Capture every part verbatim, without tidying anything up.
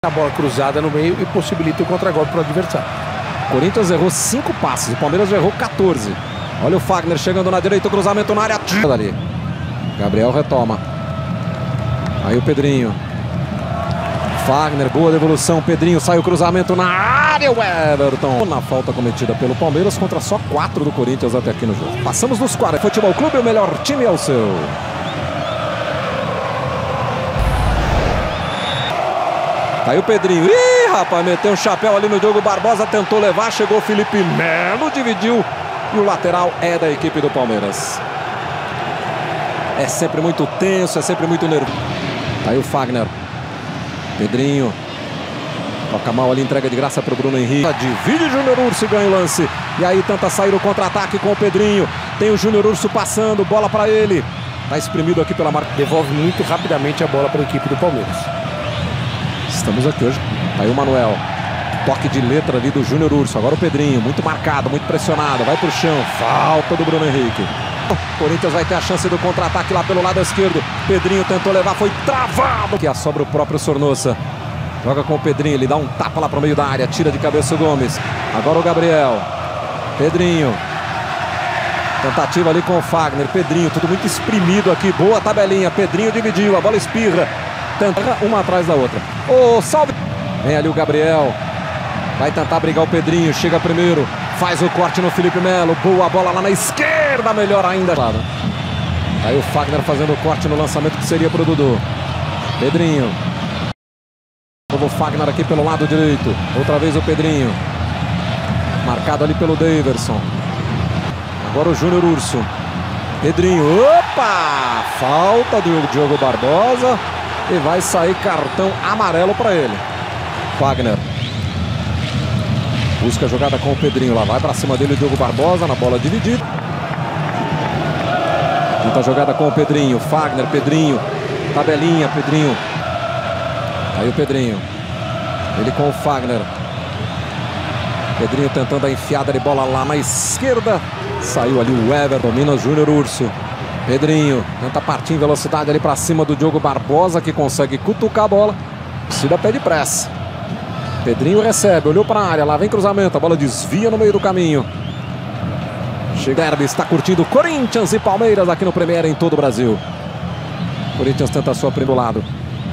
A bola cruzada no meio e possibilita o contragolpe para o adversário. O Corinthians errou cinco passes, o Palmeiras já errou quatorze. Olha o Fagner chegando na direita, o cruzamento na área. Ali. Gabriel retoma. Aí o Pedrinho. Fagner, boa devolução. Pedrinho sai o cruzamento na área. O Everton. Na falta cometida pelo Palmeiras contra só quatro do Corinthians até aqui no jogo. Passamos nos quarenta. Futebol Clube, o melhor time é o seu. Tá aí o Pedrinho. Ih, rapaz, meteu um chapéu ali no Diogo Barbosa. Tentou levar, chegou o Felipe Melo, dividiu. E o lateral é da equipe do Palmeiras. É sempre muito tenso, é sempre muito nervoso. Tá aí o Fagner. Pedrinho. Toca mal ali, entrega de graça para o Bruno Henrique. Divide Júnior Urso e ganha o lance. E aí tenta sair o contra-ataque com o Pedrinho. Tem o Júnior Urso passando, bola para ele. Tá exprimido aqui pela marca. Devolve muito rapidamente a bola para a equipe do Palmeiras. Estamos aqui hoje. Tá aí o Manuel. Toque de letra ali do Júnior Urso. Agora o Pedrinho, muito marcado, muito pressionado. Vai pro chão. Falta do Bruno Henrique. O Corinthians vai ter a chance do contra-ataque lá pelo lado esquerdo. Pedrinho tentou levar, foi travado. Que sobra o próprio Sornosa. Joga com o Pedrinho, ele dá um tapa lá pro meio da área. Tira de cabeça o Gomes. Agora o Gabriel. Pedrinho. Tentativa ali com o Fagner. Pedrinho, tudo muito exprimido aqui. Boa tabelinha. Pedrinho dividiu, a bola espirra. Tenta uma atrás da outra. Ô, oh, salve! Vem ali o Gabriel. Vai tentar brigar o Pedrinho. Chega primeiro. Faz o corte no Felipe Melo. Boa bola lá na esquerda. Melhor ainda. Aí o Fagner fazendo o corte no lançamento que seria pro Dudu. Pedrinho. Novo Fagner aqui pelo lado direito. Outra vez o Pedrinho. Marcado ali pelo Daverson. Agora o Júnior Urso. Pedrinho. Opa! Falta do Diogo Barbosa. E vai sair cartão amarelo para ele. Fagner. Busca a jogada com o Pedrinho. Lá vai para cima dele o Diogo Barbosa na bola dividida. Tenta a jogada com o Pedrinho. Fagner, Pedrinho. Tabelinha, Pedrinho. Aí o Pedrinho. Ele com o Fagner. Pedrinho tentando a enfiada de bola lá na esquerda. Saiu ali o Everton. Domina o Júnior Urso. Pedrinho tenta partir em velocidade ali para cima do Diogo Barbosa, que consegue cutucar a bola. Cida pede pressa. Pedrinho recebe, olhou para a área, lá vem cruzamento, a bola desvia no meio do caminho. Chega Derby, está curtindo Corinthians e Palmeiras aqui no Premier em todo o Brasil. Corinthians tenta a sua primeiro lado.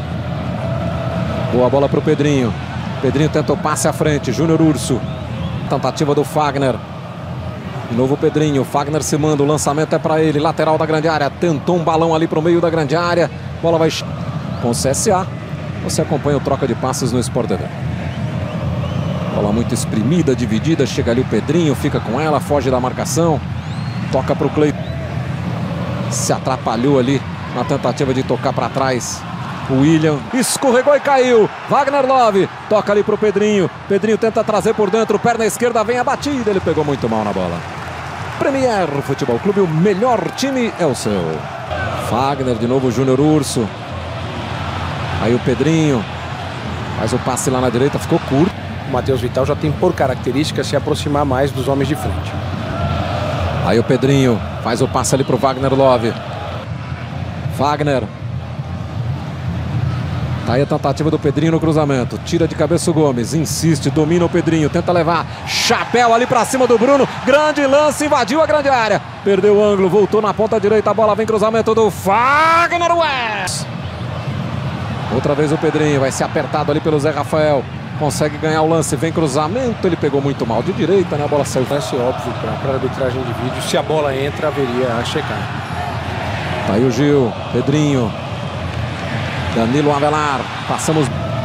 Boa bola para o Pedrinho. Pedrinho tenta o passe à frente, Júnior Urso. Tentativa do Fagner. De novo o Pedrinho, Fagner se manda, o lançamento é para ele, lateral da grande área, tentou um balão ali para o meio da grande área, bola vai com o C S A, você acompanha o troca de passes no Sport T V. Bola muito exprimida, dividida, chega ali o Pedrinho, fica com ela, foge da marcação, toca para o Cleiton, se atrapalhou ali na tentativa de tocar para trás, o William, escorregou e caiu, Wagner Love, toca ali para o Pedrinho, Pedrinho tenta trazer por dentro, perna esquerda, vem a batida, ele pegou muito mal na bola. Premier Futebol Clube, o melhor time é o seu. Fagner, de novo o Júnior Urso. Aí o Pedrinho. Faz o passe lá na direita, ficou curto. O Matheus Vital já tem por característica se aproximar mais dos homens de frente. Aí o Pedrinho faz o passe ali pro Wagner Love. Wagner. Tá aí a tentativa do Pedrinho no cruzamento. Tira de cabeça o Gomes, insiste, domina o Pedrinho, tenta levar. Chapéu ali pra cima do Bruno. Grande lance, invadiu a grande área. Perdeu o ângulo, voltou na ponta direita. A bola vem cruzamento do Wagner West. Outra vez o Pedrinho, vai ser apertado ali pelo Zé Rafael. Consegue ganhar o lance, vem cruzamento. Ele pegou muito mal de direita, né? A bola saiu. Parece óbvio para a arbitragem de vídeo. Se a bola entra, haveria a checar. Tá aí o Gil, Pedrinho. Danilo Avelar, passamos.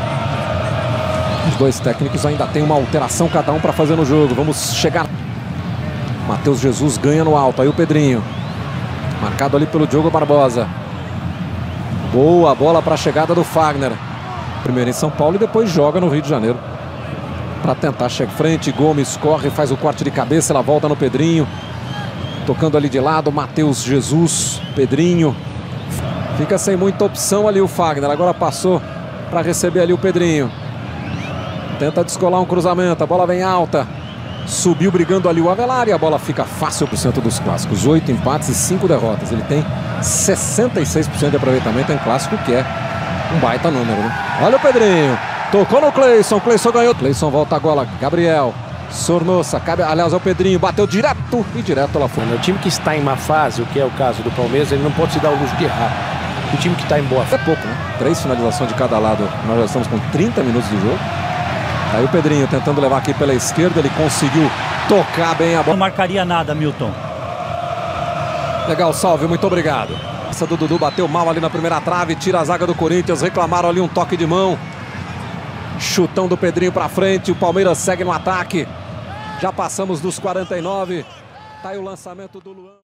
Os dois técnicos ainda tem uma alteração cada um para fazer no jogo. Vamos chegar. Matheus Jesus ganha no alto. Aí o Pedrinho. Marcado ali pelo Diogo Barbosa. Boa bola para a chegada do Fagner. Primeiro em São Paulo e depois joga no Rio de Janeiro. Para tentar chegar em frente. Gomes corre, faz o corte de cabeça. Ela volta no Pedrinho. Tocando ali de lado. Matheus Jesus. Pedrinho. Fica sem muita opção ali o Fagner. Agora passou para receber ali o Pedrinho. Tenta descolar um cruzamento. A bola vem alta. Subiu brigando ali o Avelar e a bola fica fácil por cento dos clássicos. Oito empates e cinco derrotas. Ele tem sessenta e seis por cento de aproveitamento em clássico, que é um baita número, né? Olha o Pedrinho. Tocou no Cleison, Cleison ganhou. Cleison volta agora, Gabriel. Sornosa, cabe, aliás, é o Pedrinho, bateu direto e direto lá fora. O time que está em má fase, o que é o caso do Palmeiras, ele não pode se dar o luxo de errar. O time que está em boa fase. É pouco, né? Três finalizações de cada lado. Nós já estamos com trinta minutos de jogo. Tá aí o Pedrinho tentando levar aqui pela esquerda. Ele conseguiu tocar bem a bola. Não marcaria nada, Milton. Legal, Salve, muito obrigado. Essa do Dudu bateu mal ali na primeira trave. Tira a zaga do Corinthians. Reclamaram ali um toque de mão. Chutão do Pedrinho pra frente. O Palmeiras segue no ataque. Já passamos dos quarenta e nove. Tá aí o lançamento do Luan.